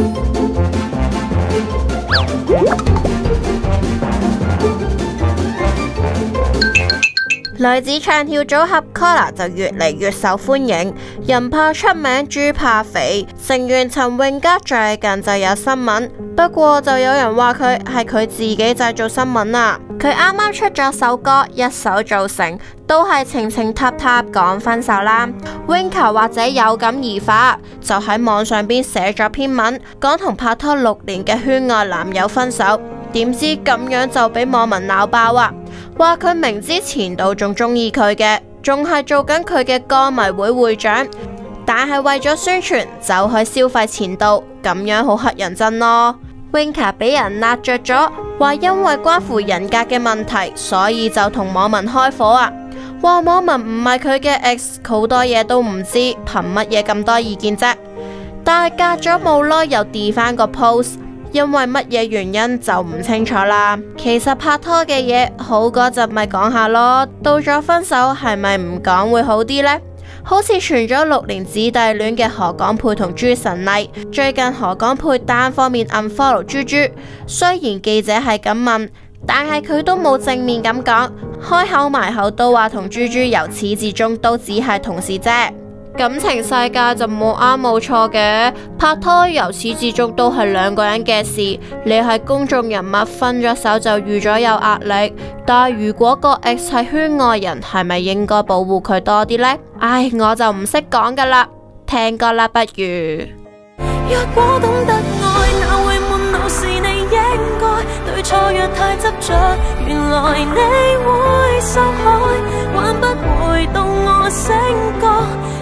女子唱跳組合 COLLAR 就越嚟越受歡迎，人怕出名豬怕肥。成員陳詠嘉最近就有新聞，不過就有人話佢係佢自己製造新聞啊。佢啱啱出咗首歌，一手造成，都係情情塔塔講分手啦。Winka 或者有感而發，就喺網上邊寫咗篇文，講同拍拖6年嘅圈外男友分手，點知咁樣就俾網民鬧爆啊！話佢明知前度仲中意佢嘅，仲係做緊佢嘅歌迷會會長，但係為咗宣傳走去消費前度，咁樣好乞人憎咯。Winka 俾人辣着咗，話因為關乎人格嘅問題，所以就同網民開火啊！話網民唔係佢嘅 ex， 好多嘢都唔知，憑乜嘢咁多意見啫？但係隔咗冇耐又 delete 翻個 post。因為乜嘢原因就唔清楚啦。其實拍拖嘅嘢好嗰陣咪講下咯，到咗分手係咪唔講會好啲呢？好似傳咗6年姊弟戀嘅何廣沛同朱晨麗，最近何廣沛單方面 unfollow 豬豬，雖然記者係咁問，但係佢都冇正面咁講，開口埋口都話同豬豬由始至終都只係同事啫。感情世界就冇啱冇錯嘅，拍拖由始至終都係2個人嘅事。你係公眾人物，分咗手就預咗有壓力。但係如果個 ex 係圈外人，係咪應該保護佢多啲呢？唉，我就唔識講噶啦，聽歌啦不如。 若果懂得愛，哪會悶惱是你應該，對錯若太執着，原來你會受害，挽不回到我醒覺。